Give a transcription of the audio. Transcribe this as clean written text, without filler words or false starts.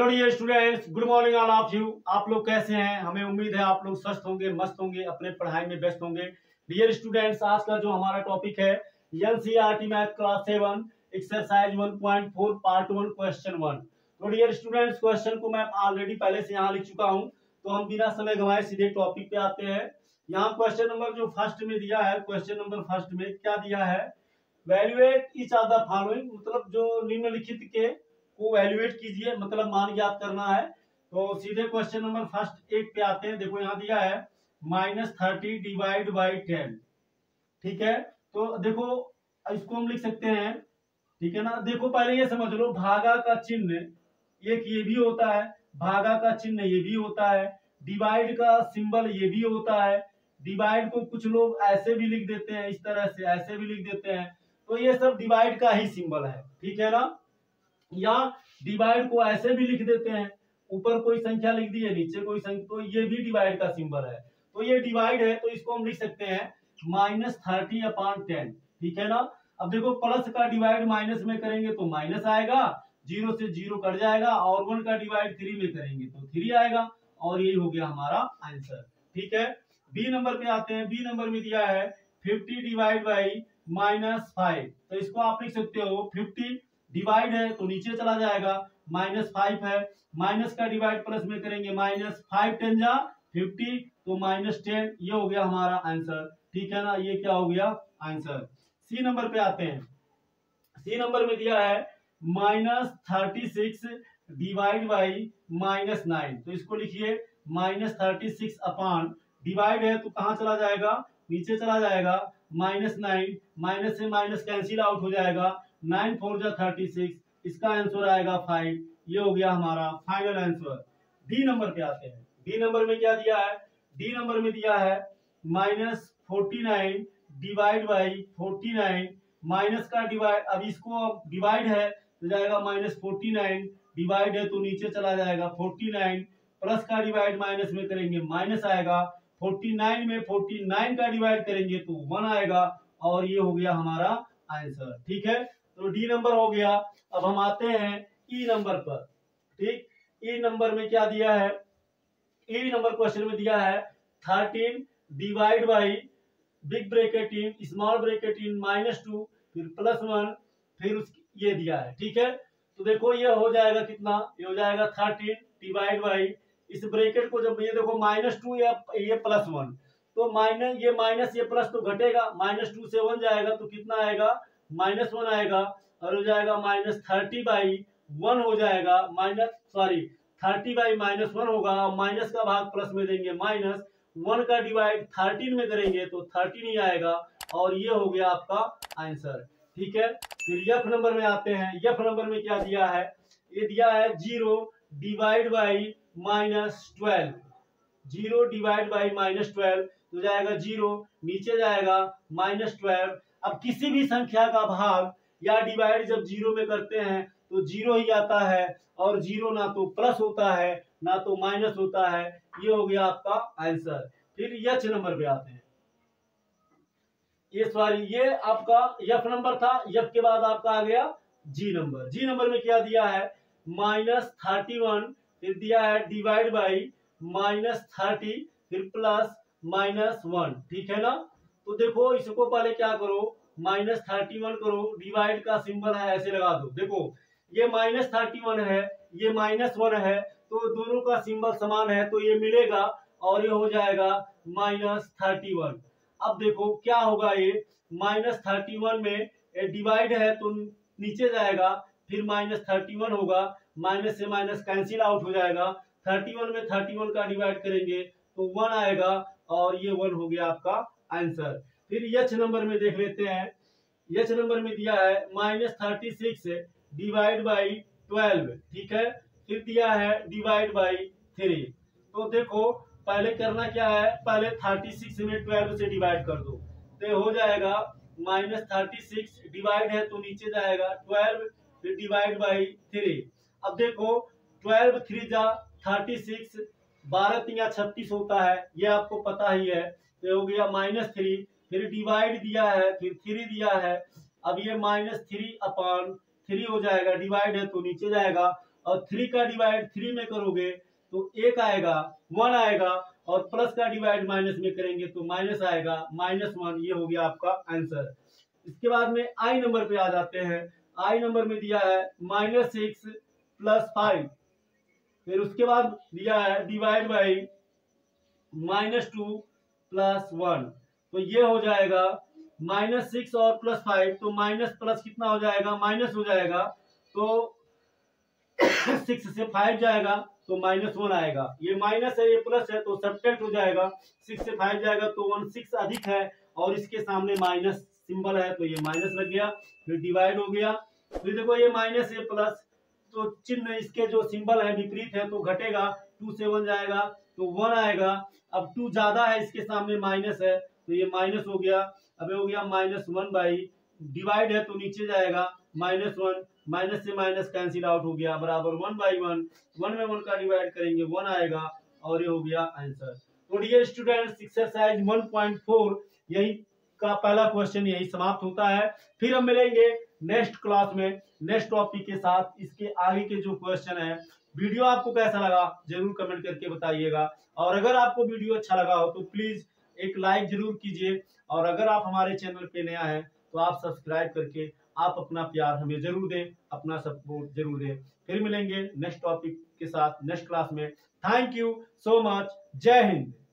Dear students, good morning all of you. आप लोग कैसे हैं? हमें उम्मीद है आप लोग स्वस्थ होंगे, मस्त होंगे, अपने पढ़ाई में व्यस्त होंगे। डियर स्टूडेंट्स, आज का जो हमारा टॉपिक है NCERT math class 7 exercise 1.4 part 1 question 1। तो डियर स्टूडेंट्स, क्वेश्चन को मैं ऑलरेडी पहले से यहाँ लिख चुका हूँ, तो हम बिना समय गंवाए सीधे टॉपिक पे आते हैं। यहाँ क्वेश्चन नंबर जो फर्स्ट में दिया है, क्वेश्चन नंबर फर्स्ट में क्या दिया है, evaluate each of the following, मतलब जो निम्नलिखित के को वैल्यूएट कीजिए, मतलब मान ज्ञात करना है। तो सीधे क्वेश्चन नंबर फर्स्ट एक पे आते हैं। देखो यहाँ दिया है -30 डिवाइड बाई 10, ठीक है। तो देखो इसको हम लिख सकते हैं, ठीक है ना। देखो पहले ये समझ लो, भागा का चिन्ह एक ये भी होता है, भागा का चिन्ह ये भी होता है, डिवाइड का सिंबल ये भी होता है। डिवाइड को कुछ लोग ऐसे भी लिख देते हैं, इस तरह से ऐसे भी लिख देते हैं, तो ये सब डिवाइड का ही सिंबल है, ठीक है ना। या डिवाइड को ऐसे भी लिख देते हैं, ऊपर कोई संख्या लिख दी है, नीचे कोई संख्या, तो ये भी डिवाइड का सिंबल है। तो ये डिवाइड है, तो इसको हम लिख सकते हैं -30/10, ठीक है ना। अब देखो प्लस का डिवाइड माइनस में करेंगे तो माइनस आएगा, 0 से 0 कट जाएगा, और 1 का डिवाइड 3 में करेंगे तो 3 आएगा, और यही हो गया हमारा आंसर, ठीक है। बी नंबर पे आते हैं। बी नंबर में दिया है 50 डिवाइड बाई -5, तो इसको आप लिख सकते हो 50 डिवाइड है तो नीचे चला जाएगा, -5 है, माइनस का डिवाइड प्लस में करेंगे, -5 10 जा 50, तो -10, ये हो गया हमारा आंसर, ठीक है ना। ये क्या हो गया आंसर। सी नंबर पे आते हैं। सी नंबर में दिया है -36 डिवाइड बाई -9, तो इसको लिखिए -36 अपॉन, डिवाइड है तो कहाँ चला जाएगा, नीचे चला जाएगा, -9, माइनस से माइनस कैंसिल आउट हो जाएगा, 9 4 जा 36, इसका आंसर आएगा 5। ये हो गया हमारा फाइनल आंसर। डी नंबर पे आते हैं। डी नंबर में क्या दिया है, डी नंबर में दिया है -49 डिवाइड बाई 49, माइनस का डिवाइड, अब इसको डिवाइड है तो जाएगा -49, डिवाइड है तो नीचे चला जाएगा 49, प्लस का डिवाइड माइनस में करेंगे माइनस आएगा, 49 में 49 का डिवाइड करेंगे तो 1 आएगा, और ये हो गया हमारा आंसर, ठीक है। तो डी नंबर हो गया। अब हम आते हैं ई नंबर पर, ठीक। ई नंबर में क्या दिया है, ई नंबर क्वेश्चन में दिया है 13 divide by big bracket in small bracket in -2 फिर +1 फिर ये दिया है, ठीक है। तो देखो ये हो जाएगा कितना, ये हो जाएगा 13 डिवाइड बाई, इस ब्रैकेट को जब ये देखो -2 या ये +1, तो माइनस ये प्लस तो घटेगा, -2 से 1 जाएगा तो कितना आएगा, -1 आएगा, और हो जाएगा -30/1 हो जाएगा, 30/-1 होगा, माइनस का भाग प्लस में देंगे माइनस, 1 का डिवाइड 13 में करेंगे तो 13 ही आएगा, और ये हो गया आपका आंसर, ठीक है। फिर एफ नंबर में आते हैं। एफ नंबर में क्या दिया है, ये दिया है 0 डिवाइड बाई -12, 0 डिवाइड बाई -12 तो जाएगा 0, नीचे जाएगा -12। अब किसी भी संख्या का भाग या डिवाइड जब 0 में करते हैं तो 0 ही आता है, और 0 ना तो प्लस होता है ना तो माइनस होता है। ये हो गया आपका आंसर। फिर एच नंबर पे आते हैं। ये आपका एफ नंबर था। एफ के बाद आपका आ गया जी नंबर। जी नंबर में क्या दिया है, -31 फिर दिया है डिवाइड बाई -30 फिर +-1, ठीक है ना। तो देखो इसको पहले क्या करो, -31 करो, डिवाइड का सिंबल है ऐसे लगा दो। देखो ये -31 है, ये -1 है, तो दोनों का सिंबल समान है तो ये मिलेगा, और ये हो जाएगा -31। अब देखो क्या होगा, ये -31 में डिवाइड है तो नीचे जाएगा, फिर -31 होगा, माइनस से माइनस कैंसिल आउट हो जाएगा, 31 में 31 का डिवाइड करेंगे तो 1 आएगा, और ये 1 हो गया आपका आंसर। फिर एच नंबर में देख लेते हैं। एच नंबर में दिया है -36 डिवाइड बाई 12, ठीक है। फिर दिया है डिवाइड बाई 3। तो देखो पहले करना क्या है, पहले 36 में 12 से डिवाइड कर दो, तो हो जाएगा -36, डिवाइड है तो नीचे जाएगा 12 फिर डिवाइड बाई 3। अब देखो 12 3 जा 36, 12 3 36 होता है, ये आपको पता ही है। तो हो गया -3, फिर डिवाइड दिया है, फिर 3 दिया है, अब ये -3/3 हो जाएगा, डिवाइड है तो नीचे जाएगा, और 3 का डिवाइड 3 में करोगे तो 1 आएगा, 1 आएगा, और प्लस का डिवाइड माइनस में करेंगे तो माइनस आएगा, -1। ये हो गया आपका आंसर। इसके बाद में आई नंबर पे आ जाते हैं। आई नंबर में दिया है -6 + 5, फिर उसके बाद दिया है डिवाइड बाई -2 + 1, तो ये हो जाएगा -6 और +5, तो माइनस प्लस कितना हो जाएगा, माइनस हो जाएगा, तो 6 से 5 जाएगा तो -1 आएगा। ये माइनस है, ये प्लस है, तो सब्ट्रैक्ट हो जाएगा। 6 से 5 जाएगा तो 1 6 अधिक है और इसके सामने माइनस सिंबल है तो ये माइनस लग गया, फिर डिवाइड हो गया। फिर देखो ये माइनस है प्लस, तो चिन्ह इसके जो सिंबल है विपरीत है तो घटेगा, 2 से 1 जाएगा तो 1 आएगा। अब 2 ज्यादा है, इसके सामने माइनस है तो ये माइनस हो गया। अब हो गया -1 बाई डिवाइड है तो नीचे जाएगा -1, माइनस से माइनस कैंसिल आउट हो गया, बराबर 1/1, 1 में 1 का डिवाइड करेंगे 1 आएगा, और ये हो गया आंसर। तो डियर स्टूडेंट्स, एक्सरसाइज 1.4 यही का पहला क्वेश्चन यही समाप्त होता है। फिर हम मिलेंगे नेक्स्ट क्लास में नेक्स्ट टॉपिक के साथ। इसके आगे के जो क्वेश्चन है, वीडियो आपको कैसा लगा जरूर कमेंट करके बताइएगा, और अगर आपको वीडियो अच्छा लगा हो तो प्लीज एक लाइक जरूर कीजिए, और अगर आप हमारे चैनल पे नया है तो आप सब्सक्राइब करके आप अपना प्यार हमें जरूर दें, अपना सपोर्ट जरूर दें। फिर मिलेंगे नेक्स्ट टॉपिक के साथ नेक्स्ट क्लास में। Thank you so much. जय हिंद।